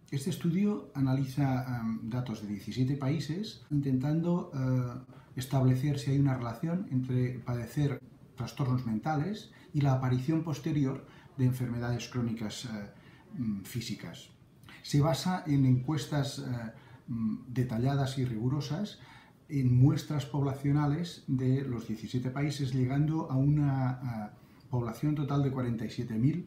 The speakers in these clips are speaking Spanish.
Este estudio analiza datos de 17 países intentando establecer si hay una relación entre padecer trastornos mentales y la aparición posterior de enfermedades crónicas físicas. Se basa en encuestas detalladas y rigurosas en muestras poblacionales de los 17 países, llegando a una población total de 47.000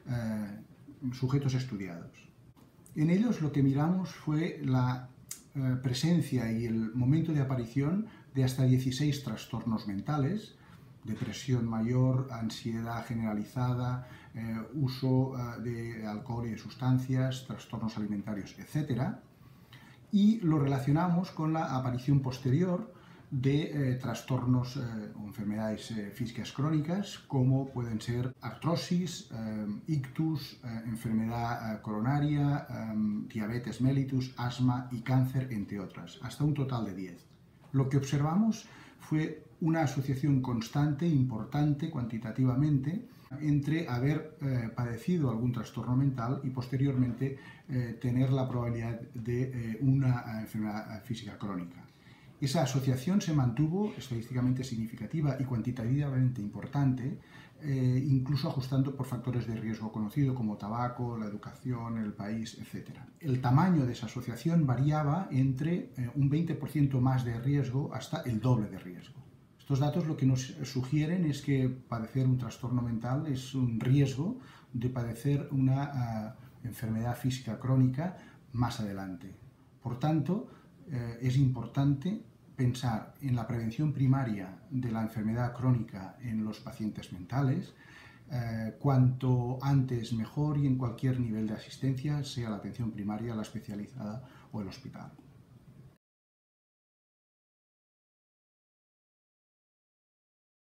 sujetos estudiados. En ellos lo que miramos fue la presencia y el momento de aparición de hasta 16 trastornos mentales: depresión mayor, ansiedad generalizada, uso de alcohol y de sustancias, trastornos alimentarios, etc. Y lo relacionamos con la aparición posterior de trastornos o enfermedades físicas crónicas, como pueden ser artrosis, ictus, enfermedad coronaria, diabetes mellitus, asma y cáncer, entre otras, hasta un total de 10. Lo que observamos fue una asociación constante, importante cuantitativamente, entre haber padecido algún trastorno mental y posteriormente tener la probabilidad de una enfermedad física crónica. Esa asociación se mantuvo estadísticamente significativa y cuantitativamente importante, incluso ajustando por factores de riesgo conocido como tabaco, la educación, el país, etc. El tamaño de esa asociación variaba entre un 20% más de riesgo hasta el doble de riesgo. Estos datos lo que nos sugieren es que padecer un trastorno mental es un riesgo de padecer una enfermedad física crónica más adelante. Por tanto, es importante pensar en la prevención primaria de la enfermedad crónica en los pacientes mentales, cuanto antes mejor y en cualquier nivel de asistencia, sea la atención primaria, la especializada o el hospital.